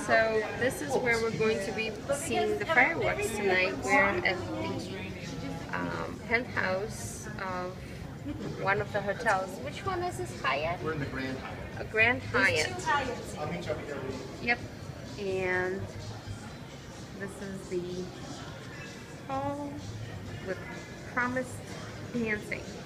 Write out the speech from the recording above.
So this is where we're going to be seeing the fireworks tonight. We're at the penthouse of one of the hotels. Which one is this, Hyatt? We're in the Grand Hyatt. A Grand Hyatt. There's 2 Hyatts. I'll meet you up here. Yep. And this is the hall with promised dancing.